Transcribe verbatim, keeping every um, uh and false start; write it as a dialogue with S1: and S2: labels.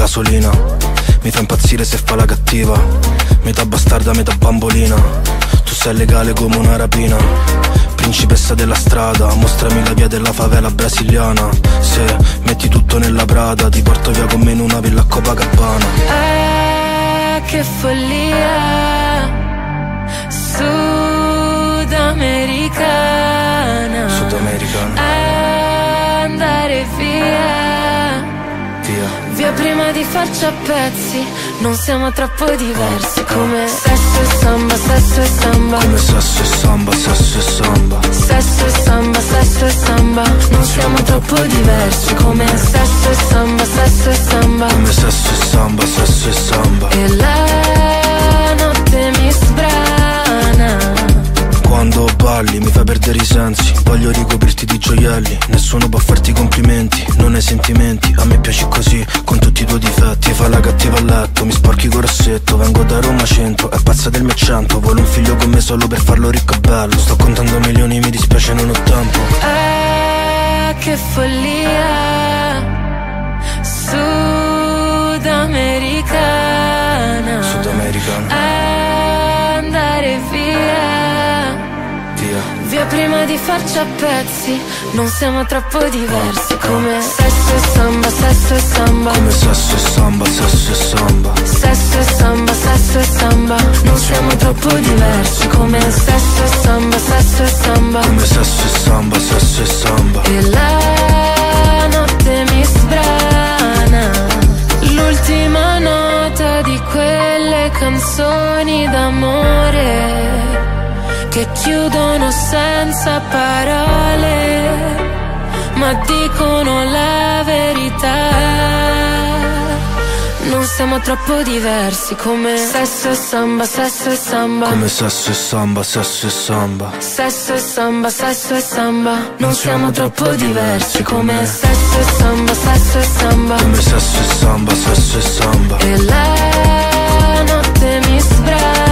S1: gasolina. Mi fa impazzire se fa la cattiva, metà bastarda, metà bambolina. Tu sei legale come una rapina, principessa della strada, mostrami la via della favela brasiliana. Se metti tutto nella Prada, ti porto via con me in una villa a Copacabana.
S2: Ah, che follia sudamericana,
S1: sudamericana.
S2: Andare via,
S1: via,
S2: via prima di farci a pezzi. Non siamo troppo diversi, come sesso e samba, sesso e samba.
S1: Come sesso e samba, sesso e samba.
S2: Sesso e samba, sesso e samba. Non siamo troppo diversi, come sesso e samba, sesso e samba.
S1: Come sesso e samba, sesso e samba.
S2: E la notte mi sbrana.
S1: Quando balli mi fai perdere i sensi, voglio ricoprirti di gioielli. Nessuno può farti complimenti, non hai sentimenti. A me piaci così, con tutti i tuoi difetti. Fa la cattiva a letto, mi sporchi col rossetto. Vengo da Roma centro, è pazza del mio accento. Vuole un figlio con me solo per farlo ricco e bello. Sto contando milioni, mi dispiace, non ho tempo.
S2: Ah, che follia sudamericana,
S1: sudamericana.
S2: Andare via, via prima di farci a pezzi. Non siamo troppo diversi, come sesso e samba, sesso e samba.
S1: Come sesso e samba, sesso e samba.
S2: Sesso e samba, sesso e samba. Non siamo troppo diversi, come sesso e samba, sesso e samba.
S1: Come sesso e samba, sesso e samba.
S2: E la notte mi sbrana. L'ultima nota di quelle canzoni d'amore che chiudono senza parole, ma dicono la verità. Non siamo troppo diversi, come sesso e samba, sesso e samba.
S1: Come sesso e samba, sesso e samba.
S2: Sesso e samba, sesso e samba. Non siamo troppo diversi, come sesso e samba, sesso e samba.
S1: Come sesso e samba, sesso e samba.
S2: E la notte mi sbrana.